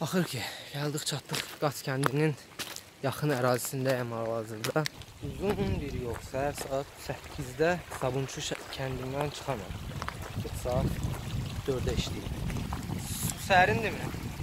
Axır ki, gəldik çatdıq Qas kəndinin yaxın ərazisindəyəm hal-hazırda. Uzun bir yol, səhər saat 8-də Sabunçu kəndindən çıxamam. Saat 4-də işləyir. Su sərindirmi?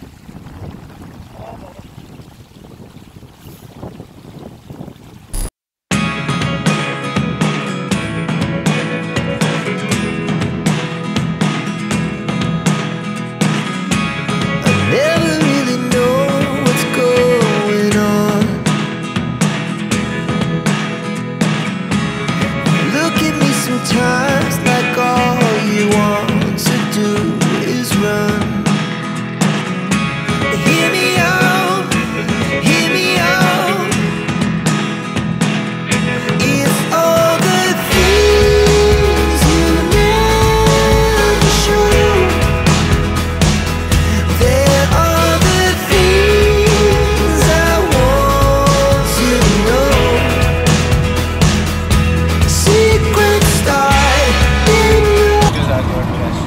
Sometimes like all you want to do is run. Hear me out, hear me out. It's all the things you never show. There are the things I want to know. Secrets start in your. Güzel gördüler.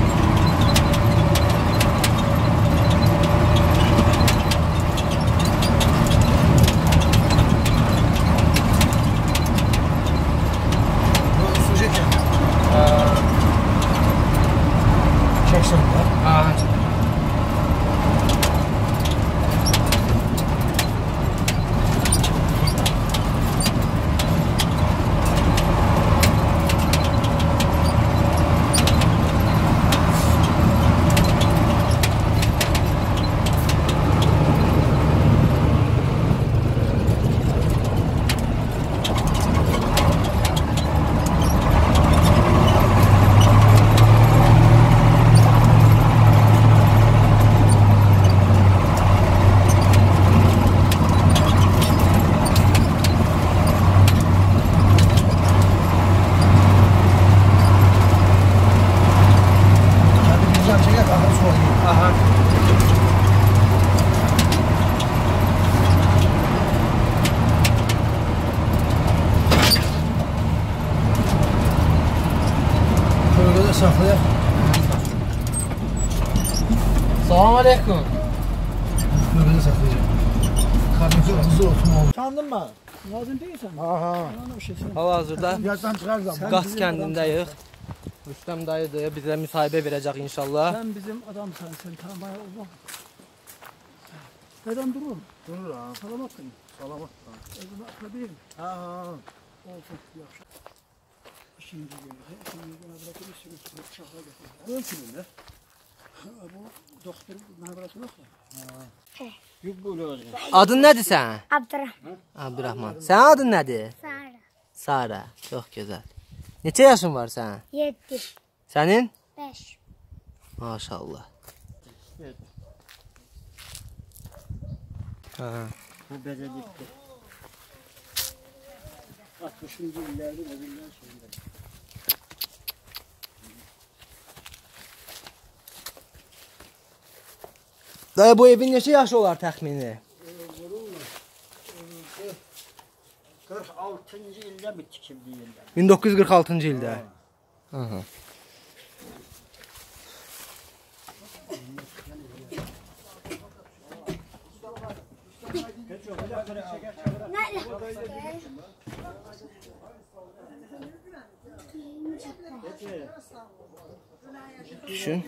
Aha. Aha. Burada da saxlayaq. Salam aleyküm. Burada da saxlayacaq. Karnımızı hızlı oturmalı. Tanıdın mı? Lazım değilsen. Aha. Hal-hazırda Birazdan çıxar zaman. Qas kəndindəyik. Rüstəm dayıdır, bizə müsahibə verəcək inşallah. Sen bizim adamsan, sen tanımaya olma. Neden durur? Durur ha. Salamat mı? Salamat. Özümü akladayım. Ha. Olsun, yaxşı. İşinci günü. İşinci günü bırakır, işini çıkıp uşaqla getirir. Bu kimindir? Bu doktor məbərəsi yox ya. Yok böyle olacaq. Adın nədir sən? Abdurrahman. Abdurrahman. Sənin adın nədir? Sara. Sara. Çox gözəl. Neçə yaşın var sənin? 7. Sənin? 5. Maşallah. Ha. Bu bezedikti. 60. illərdə öbürlər şeyində. Dayı bu evin neçə yaşı olar təxmini? 46-cı ildə mi tikildiyində? 1946-cı ildə. Aha. Düşün.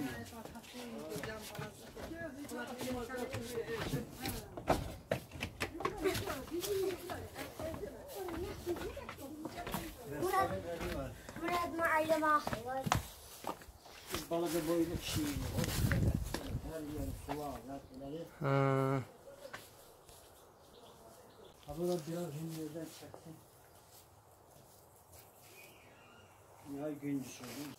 Murad muallem axır. Balaca boylu kişi. Her yeri su var. Ha. Abla biraz hindlerden çeksin. Ya gün düşürdüm.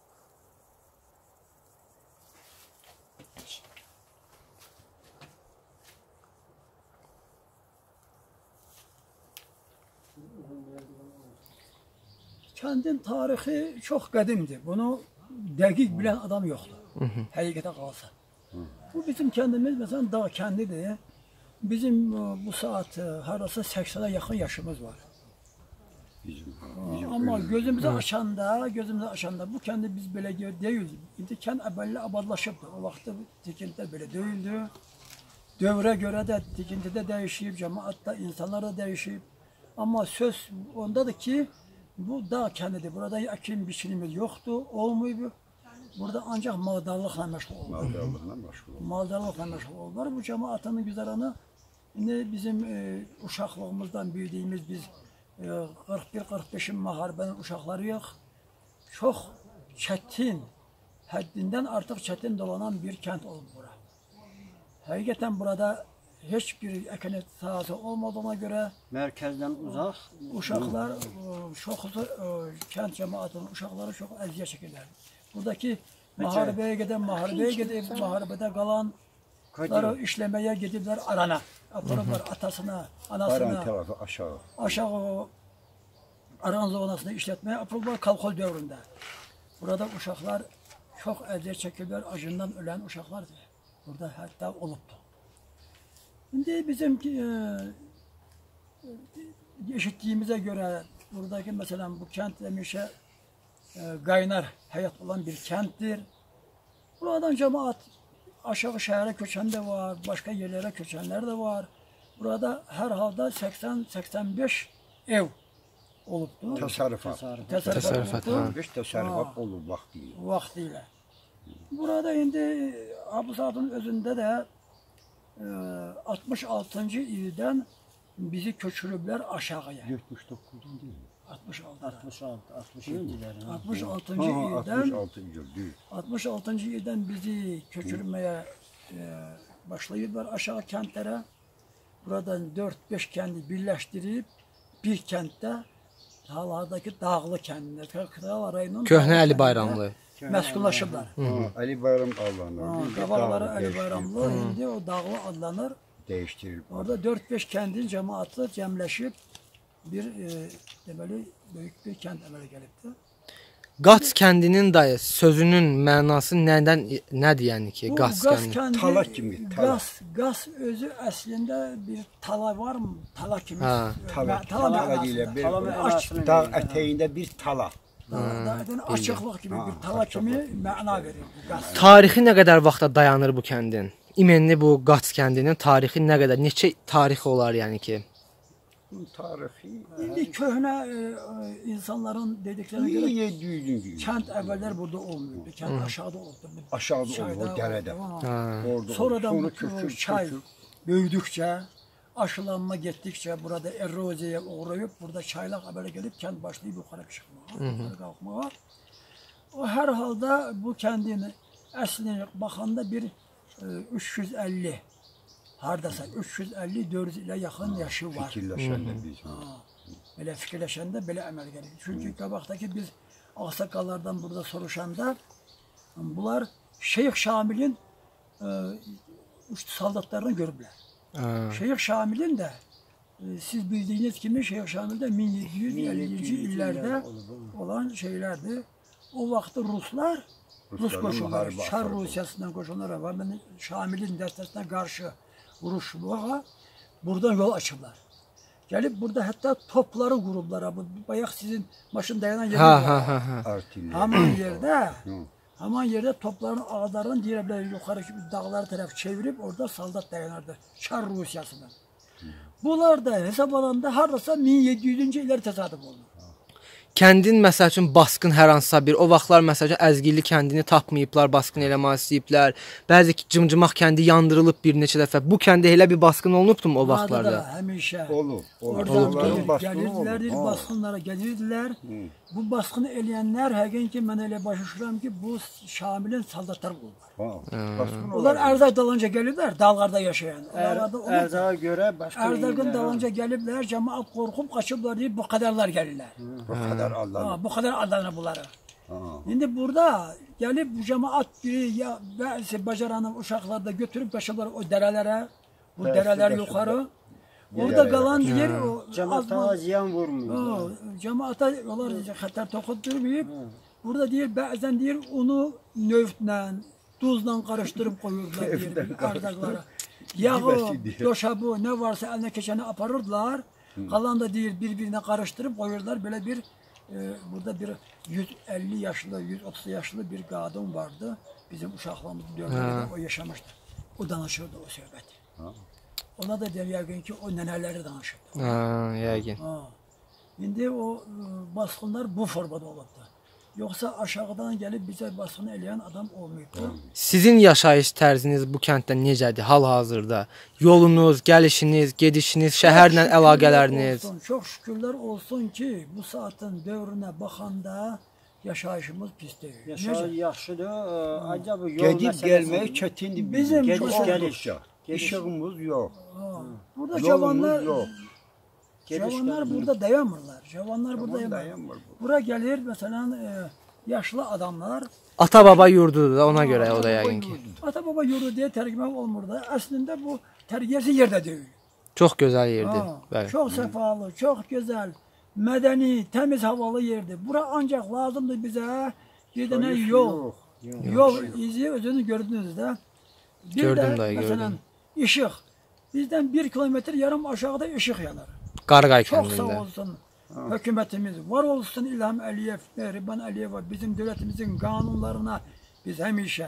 Kəndin tarixi çox qədimdir. Bunu dəqiq bilən adam yoxdur. Həqiqətə qalsa. Bu bizim kəndimiz məsələn dağ kəndidir. Bizim bu saat hardasa 80'e yaxın yaşımız var. Amma gözümüzü açanda bu kəndi biz belə deyilik. İndi kənd əvvəllə abadlaşıbdır. O vaxtda tikintilər belə deyildi. dövrə görə də tikintidə dəyişib, cəmaatda, insanlar da dəyişib. Amma söz ondadır ki, bu dağ kəndidir. Burada əkin biçilimiz yoxdur, olmayıb. Burada ancaq maldarlıqla məşğul olurlar. Maldarlıqla məşğul olurlar. Bu cəmaatın güzəranı indi bizim uşaqlığımızdan büyüdüyümüz biz 41-45-in müharibənin uşaqlarıyıq. Çox çətin, həddindən artıq çətin dolanan bir kənd olub bura. Həqiqətən burada heç bir əkinət sahəsi olmadığına görə Mərkəzdən uzaq uşaqlar, çoxu kənd cəmaatının uşaqları çox əziyyət çəkirlər. Buradakı müharibəyə gedən, müharibədə qalanları işləməyə gediblər Arana. Aparıblar atasına, anasına, aşağı Aran zonasını işlətməyə aparıblar kolxoz dövründə. Burada uşaqlar çox əziyyət çəkirlər, acından ölən uşaqlardır. Burada hətta olubdur. İndi bizim eşitdiyimizə görə buradakı məsələn bu kənd həmişə qaynar həyat olan bir kənddir. Buradan cəmaat aşağı şəhərə köçən də var, başqa yerlərə köçənlər də var. Burada hər halda 80-85 ev olubdur. Təsərrüfat. Təsərrüfat, ha. Təsərrüfat olub vaxtilə. Vaxtilə. Burada indi bu saatın özündə də 66-cı ildən bizi köçürüblər aşağıya. 79-dan deyil. 66-cı ildən bizi köçürməyə başlayıblar aşağı kəndlərə. Buradan 4-5 kəndi birləşdirib bir kənddə hal-hazırdakı Dağlı kəndində, Kral rayonunun Köhnə Əli Bayramlı. məskunlaşıblar. Ali Bayram adlanır. Qabaqları Əli Bayramlı, indi o Dağlı adlanır. Dəyişdirilib. Orada 4-5 kəndin cəmaatı cəmləşib bir deməli böyük bir kənd əmələ gəlibdir. Qaç kəndinin dayı sözünün mənası nədir yəni ki, Bu Qaç qaz kəndi? kəndi, Tala kimi, tala. Qaz özü əslində bir tala varmı? Tala kimi. Ha. Tala mənasında. Dağ ətəyində bir tala. Açıqlıq kimi bir tala kimi məna verir bu qaz. Tarixi nə qədər vaxta dayanır bu kəndin? İmenli bu Qaç kəndinin tarixi nə qədər? Neçə tarixi olar yəni ki? Tarixi İndi köhnə insanların dediklərinə görə 1700-cü il. kənd əvvəllər burada olmuyordu. Kənd aşağıda olurdu. Aşağıda olur, dərədə. Orada Sonradan bu kökür, çay büyüdükçe, aşılanma getdikçe burada eroziyaya uğrayıp burada çaylaq əmələ gelip kənd başlayıb yuxarı çıxmağa, yuxarı qalxmağa. O hər halda bu kəndin əslinə baxanda bir 350 hardasa 350-400 ilə yaxın yaşı var. Fikirləşəndə biz. Belə fikirləşəndə belə əməl gəlir. Çünki qabaqdakı biz ağsaqqallardan burada soruşanda bunlar Şeyx Şamilin saldatlarını görüblər. Şeyx Şamilin də siz bildiyiniz kimi Şeyx Şamil də 1750-ci illərdə olan şeylərdir. O vaxtı Ruslar Rus qoşunları, Çar Rusiyasından qoşunları var. Şamilin dəstəsinə qarşı vuruşmağa buradan yol açıblar. Gəlib burada hətta topları qurublar. Bayaq sizin maşın dayanan yerdə Haman yerdə topların ağızlarını deyirəblər yuxarı dağlara tərəf çevirib orada saldat dayanırdı. Çar Rusiyasından. Bunlar da hesab alanda hardasa 1700-cü illər təsadüf oldu. Kəndin məsəl üçün basqın hər hansısa bir o vaxtlar məsəl üçün Əzgilli kəndini tapmayıblar, basqın eləmək istəyiblər. Bəzi Cımcımaq kəndi yandırılıb bir neçə dəfə. Bu kəndə elə bir basqın olunubdummu o vaxtlarda? Həmişə. Olub. Oradan gəlirdilər, basqınlara gəlirdilər. Bu basqını eləyənlər həqiqən ki, mən elə başa düşürəm ki, bu Şamilin saldatları olurlar. Onlar ərzaq dalınca gəliblər, dağlarda yaşayan. Ərzağa görə başqa Ərzaqın dalınca gəliblər, cəmaat qorxub qaçıblar deyib bu qədərlər gəlirlər. Bu qədər adlanır bunları. İndi burada gəlib bu cəmaat biri ya bəzi bacaranın uşaqları da götürüb qaçıblar o dərələrə, bu dərələr yuxarı. Orada qalan yer o cəmaata ziyan vurmuyor. Cəmaata onlar xətər toxundurmayıb. Burada deyir bəzən deyir unu növtlə, duzla qarışdırıb qoyurdular deyir ərzaqlara. Yağı, doşabı, nə varsa əlinə keçəni aparırdılar. Qalan da deyir bir-birinə qarışdırıb qoyurdular. Belə bir burada bir 150 yaşlı, 130 yaşlı bir qadın vardı. Bizim uşaqlığımız dövründə o yaşamışdı. O danışırdı o söhbəti. Ona da deyir yəqin ki, o nənələri danışır. Yəqin. İndi o basqınlar bu formada olub da. Yoxsa aşağıdan gəlib bizə basqın eləyən adam olmayıb. Sizin yaşayış tərziniz bu kənddə necədir hal-hazırda? Yolunuz, gəlişiniz, gedişiniz, şəhərlə əlaqələriniz? Çox şükürlər olsun ki, bu saatın dövrünə baxanda yaşayışımız pis deyil. Yaşayış yaxşıdır. Acaba yol Gedib gəlmək çətindir Bizim gediş çok- gəliş. İşığımız yox. Burada Yolumuz cavanlar yox. burada dayanmırlar. Cavanlar burada dayanmır. Dayanmır bu. Bura gəlir məsələn yaşlı adamlar. Ata-baba yurdudur da ona görə o da yəqin ki. Ata-baba yurdu deyə tərcümə olmur da. Əslində bu tərbiyəsi yerdə deyil. Çox gözəl yerdir. Bəli. Çox səfalı, çox gözəl, mədəni, təmiz havalı yerdir. Bura ancaq lazımdır bizə bir dənə yol. Yol izi özünü gördünüz də. Bir Gördüm də, dayı, məsələn, gördüm. İşıq. Bizdən 1 kilometr yarım aşağıda işıq yanar. Qarqay Çox sağ kəndində. olsun hökumətimiz. Var olsun İlham Əliyev, Mehriban Əliyeva bizim dövlətimizin qanunlarına biz həmişə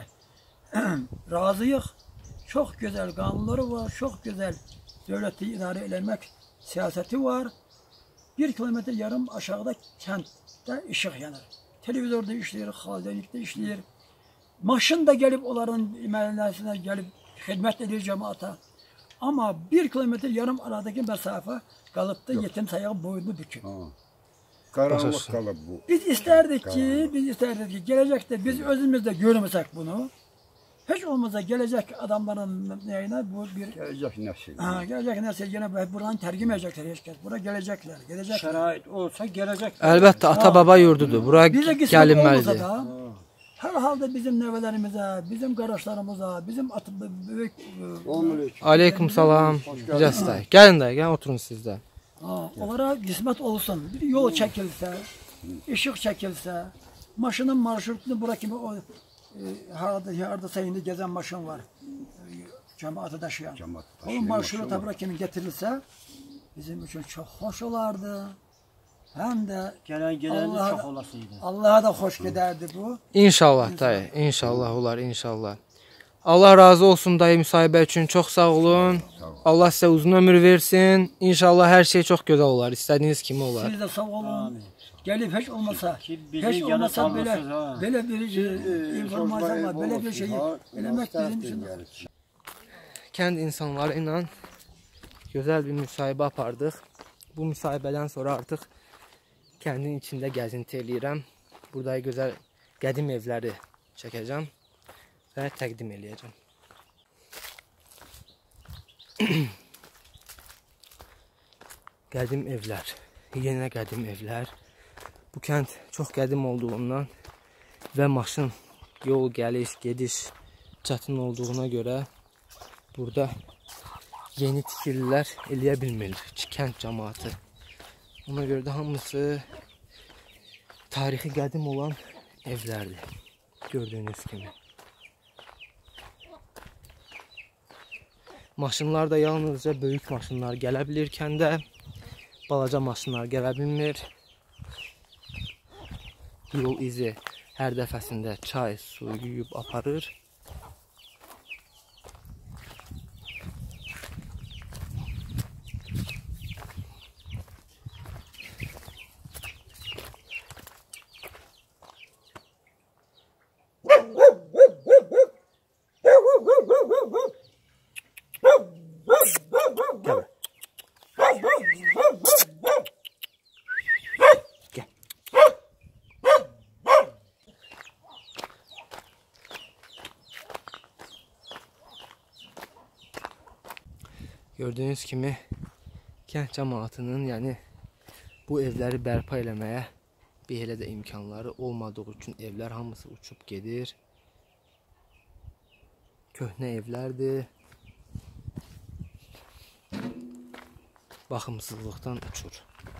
razıyıq. Çox gözəl qanunları var, çox gözəl dövləti idarə eləmək siyasəti var. 1 kilometr yarım aşağıda kənddə işıq yanar. Televizorda işləyir, xaldelikdə işləyir. Maşın da gəlib onların məhəlləsinə gəlib xidmət edir cəmaata. Amma 1 kilometr yarım aradakı məsafə qalıbdı yetim sayağı boynu bükür. Qaranlıq qalıb bu. Biz istərdik ki, gələcəkdə biz özümüz də görməsək bunu. Heç olmazsa gələcək adamların nəyinə bu bir Gələcək nəsil. gələcək nəsil yenə buradan tərcümə edəcəklər heç kəs. Bura gələcəklər. Şərait olsa gələcək. Əlbəttə ata-baba yurdudur. Bura Bizə qismət olmasa gəlinməlidir. da hər halda bizim nəvələrimizə, bizim qardaşlarımıza, bizim böyük Aleyküm salam. Necəsiz? Gəlin də, gəlin oturun siz də. onlara qismət olsun. Bir yol çəkilsə, işıq çəkilsə, maşının marşrutunu bura kimi o hardasa indi gəzən maşın var. Cəmaatı daşıyan. Onun marşrutu bura kimi gətirilsə bizim üçün çox xoş olardı. Həm də Gələn gedəndə çox olasıydı. Allaha da xoş gedərdi bu. İnşallah dayı, inşallah olar, inşallah. Allah razı olsun dayı müsahibə üçün çox sağ olun. Allah sizə uzun ömür versin. İnşallah hər şey çox gözəl olar, istədiyiniz kimi olar. Siz də sağ olun. Gəlib heç olmasa, bizi heç yana olmasa salmırsınız, ha. belə bir informasiya var, belə bir şeyi eləmək bizim üçün. Kənd insanları ilə gözəl bir müsahibə apardıq. Bu müsahibədən sonra artıq kəndin içində gəzinti eləyirəm. Burada gözəl qədim evləri çəkəcəm və təqdim eləyəcəm. Qədim evlər, yenə qədim evlər. Bu kənd çox qədim olduğundan və maşın, yol, gəliş, gediş çətin olduğuna görə burada yeni tikililər eləyə bilmir kənd cəmaatı. Ona görə də hamısı tarixi qədim olan evlərdir, gördüyünüz kimi. Maşınlar da yalnızca böyük maşınlar gələ bilir kəndə, balaca maşınlar gələ bilmir. Yol izi hər dəfəsində çay, su yuyub aparır. Gördüyünüz kimi kənd cəmaatının, yəni bu evləri bərpa eləməyə bir elə də imkanları olmadığı üçün evlər hamısı uçub gedir. Köhnə evlərdir. Baxımsızlıqdan uçur.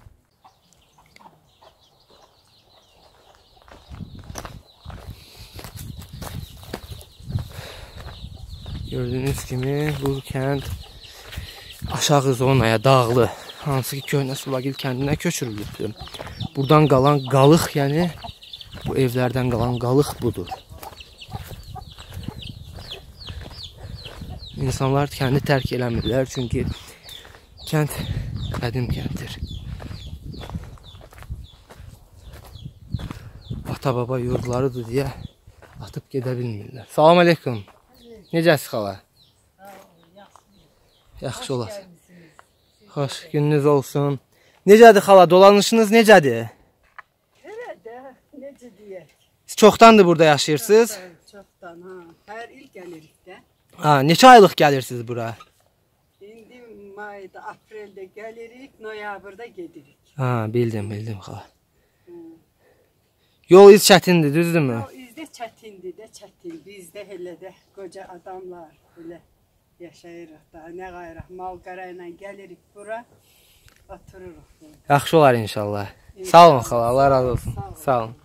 Gördüyünüz kimi bu kənd aşağı zonaya, dağlı, hansı ki köhnə Sulagil kəndinə köçürülübdür. Buradan qalan qalıq, yəni bu evlərdən qalan qalıq budur. İnsanlar kəndi tərk eləmirlər, çünki kənd qədim kənddir. Ata-baba yurdlarıdır deyə atıb gedə bilmirlər. Salam aleyküm. Necəsiz xala? Yaxşı olasın. Xoş, gününüz olsun. Necədir xala, dolanışınız necədir? Herhalde necə deyək? Siz çoxdandır burada yaşayırsınız? Çoxdan ha. Hər il gəlirik də. Ha, neçə aylıq gəlirsiniz bura? İndi mayda, apreldə gəlirik, noyabrda gedirik. Ha, bildim xala. Yol iz çətindir, düzdürmü? O izdə çətindir də, çətin. Bizdə elə də qoca adamlar elə yaşayırıq da. Nə qayraq mal-qara ilə gəlirik bura, otururuq. Yaxşı olar inşallah. Sağ olun xala, Allah razı olsun. Sağ olun.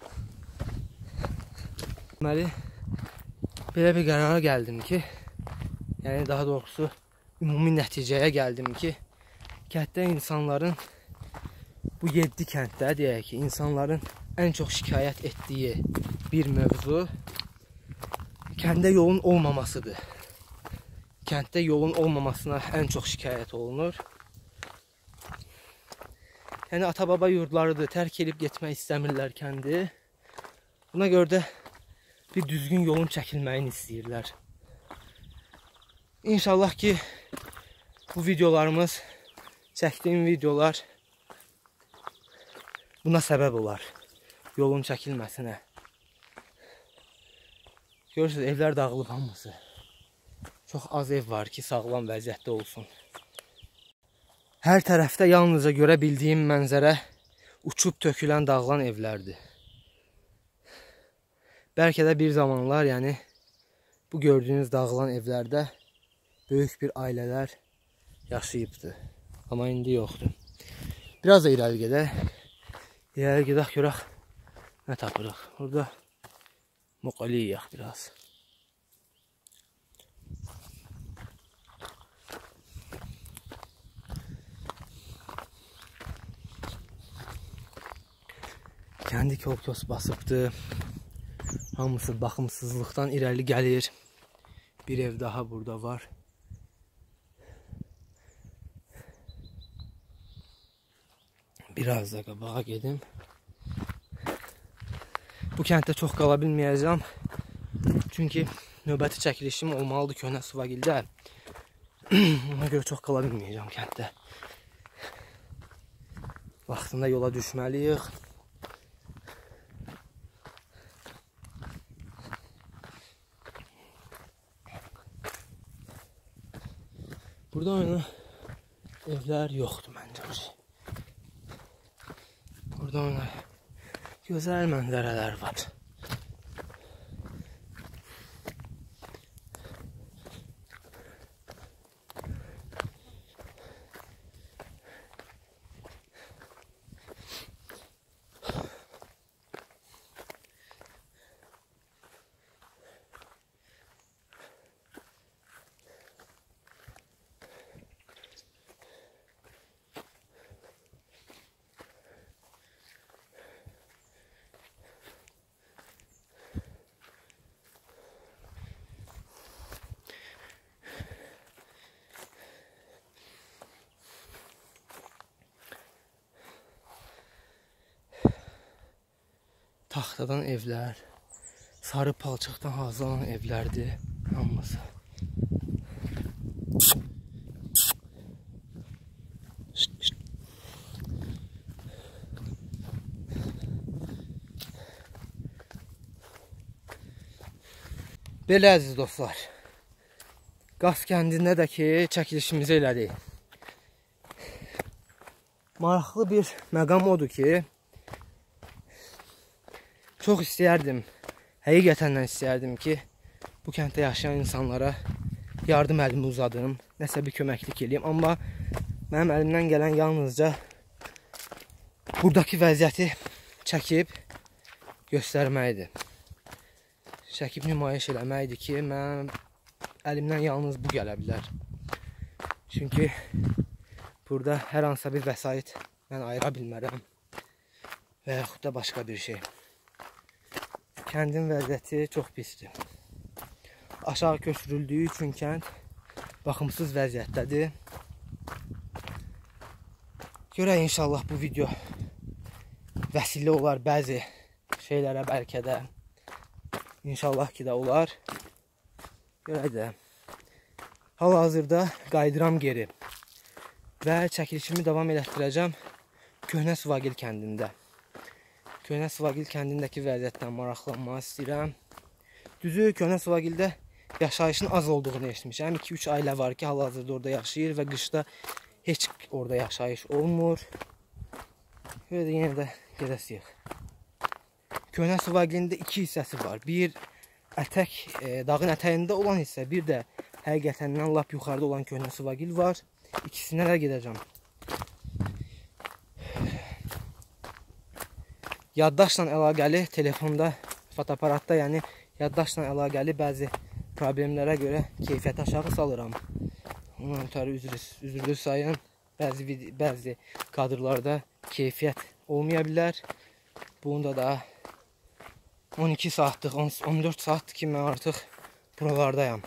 Deməli, belə bir qərara gəldim ki, yəni daha doğrusu ümumi nəticəyə gəldim ki, kənddə insanların, bu 7 kənddə deyək ki, insanların ən çox şikayət etdiyi bir mövzu kəndə yolun olmamasıdır. Kənddə yolun olmamasına ən çox şikayət olunur. Yəni ata-baba yurdlarıdır, tərk edib getmək istəmirlər kəndi. Buna görə də bir düzgün yolun çəkilməyini istəyirlər. İnşallah ki, bu videolarımız, çəkdiyim videolar buna səbəb olar. Yolun çəkilməsinə. Görürsünüz, evlər dağılıb hamısı. Çox az ev var ki, sağlam vəziyyətdə olsun. Hər tərəfdə yalnızca görə bildiyim mənzərə uçub tökülən, dağılan evlərdir. Bəlkə də bir zamanlar, yəni bu gördüyünüz dağılan evlərdə böyük bir ailələr yaşayıbdır. Amma indi yoxdur. Biraz da irəli gedək. İrəli gedək, görək nə tapırıq. Burada moqali yiyək biraz. Kəndi kolkos basıbdır. Hamısı baxımsızlıqdan irəli gəlir. Bir ev daha burada var. Biraz da qabağa gedim. Bu kənddə çox qala bilməyəcəm. Çünki növbəti çəkilişim olmalıdır Köhnə Suvagildə. Ona görə çox qala bilməyəcəm kənddə. Vaxtında yola düşməliyik. Burada oyna evlər yoxdur məncə. Burada oyna gözəl mənzərələr var. Taxtadan evlər, sarı palçıqdan hazırlanan evlərdir hamısı. Belə əziz dostlar, Qas kəndində də ki, çəkilişimizi elədik. Maraqlı bir məqam odur ki, çox istəyərdim, həqiqətən istəyərdim ki, bu kənddə yaşayan insanlara yardım əlimi uzadım, nəsə bir köməklik eləyim. Amma mənim əlimdən gələn yalnızca buradakı vəziyyəti çəkib göstərməkdir. Çəkib nümayiş eləməkdir ki, mənim əlimdən yalnız bu gələ bilər. Çünki burada hər hansısa bir vəsait mən ayıra bilmərəm və yaxud da başqa bir şey. Kəndin vəziyyəti çox pisdir. Aşağı köçürüldüyü üçün kənd baxımsız vəziyyətdədir. Görək inşallah bu video vəsilə olar bəzi şeylərə bəlkə də. İnşallah ki də olar. Görək də. Hal-hazırda qayıdıram geri və çəkilişimi davam elətdirəcəm Köhnə Suvagil kəndində. Köhnə Suvagil kəndindəki vəziyyətdən maraqlanmaq istəyirəm. Düzü, Köhnə Suvagildə yaşayışın az olduğunu eşitmişəm. 2-3 ailə var ki, hal-hazırda orada yaşayır və qışda heç orada yaşayış olmur. Böyle de yine de gedəsiyik. Köhnə Suvagilin də 2 hissəsi var. Bir ətək, dağın ətəyində olan hissə, bir də həqiqətəndən lap yuxarıda olan Köhnə Suvagil var. İkisinə də gedəcəm. Yaddaşla əlaqəli telefonda, fotoaparatda, yəni yaddaşla əlaqəli bəzi problemlərə görə keyfiyyət aşağı salıram. Ondan ötürü üzrlü sayın. Bəzi kadrlarda keyfiyyət olmaya bilər. Bunda da 12 saatlıq, 14 saatdır ki, mən artıq buralardayam.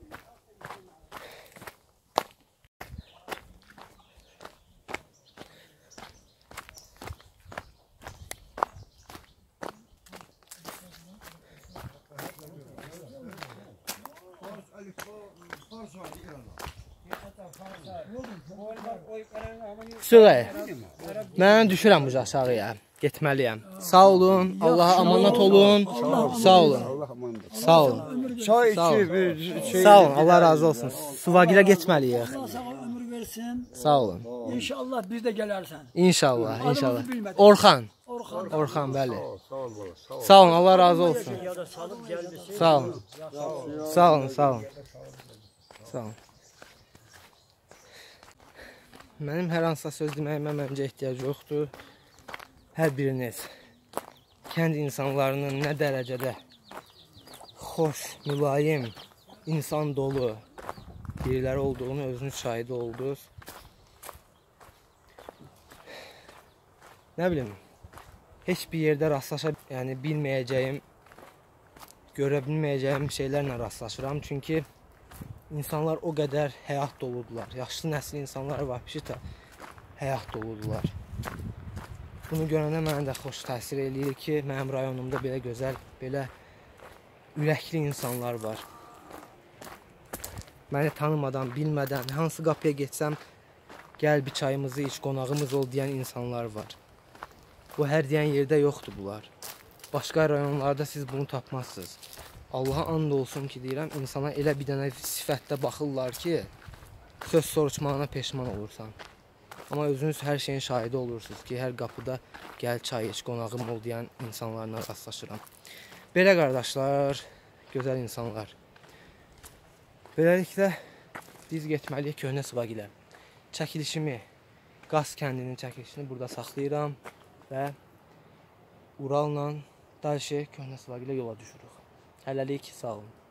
Sürey, mən düşürəm bu aşağıya, getməliyəm. Sağ olun, Allaha amanat olun, sağ olun, sağ olun, sağ olun, Allah razı olsun. Suvagilə getməliyik. Allah sana ömür versin. Sağ olun. İnşallah biz de gelərsən. İnşallah, Adımızı inşallah. bilmədim. Orxan, Orxan. Orxan, bəli. Sağ olun, Allah razı olsun. Sağ olun, sağ olun, sağ olun. Sağ olun. Mənim hər hansısa söz deməyimə məncə ehtiyac yoxdur. Hər biriniz kənd insanlarının nə dərəcədə xoş, mülayim, insan dolu biriləri olduğunu özünüz şahidi oldunuz. Nə bilim, heç bir yerdə rastlaşa bilməyəcəyim, görə bilməyəcəyim şeylərlə rastlaşıram. Çünki İnsanlar o qədər həyat doludular. Yaşlı nəsil insanlar var, da həyat doludular. Bunu görənə mənə də xoş təsir eləyir ki, mənim rayonumda belə gözəl, belə ürəkli insanlar var. Məni tanımadan, bilmədən, hansı qapıya getsəm, gəl bir çayımızı iç, qonağımız ol deyən insanlar var. Bu hər deyən yerdə yoxdur bunlar. Başqa rayonlarda siz bunu tapmazsınız. Allaha and olsun ki, deyirəm, insana elə bir dənə sifətdə baxırlar ki, söz soruşmağına peşman olursan. Amma özünüz hər şeyin şahidi olursunuz ki, hər qapıda gəl çay iç, qonağım ol deyən insanlarla rastlaşıram. Belə qardaşlar, gözəl insanlar. Beləliklə, biz getməliyik Köhnə Suvagilə. Çəkilişimi, Qaz kəndinin çəkilişini burada saxlayıram və Uralla Dalşe Köhnə Suvagilə yola düşürük. Hələlik, sağ olun.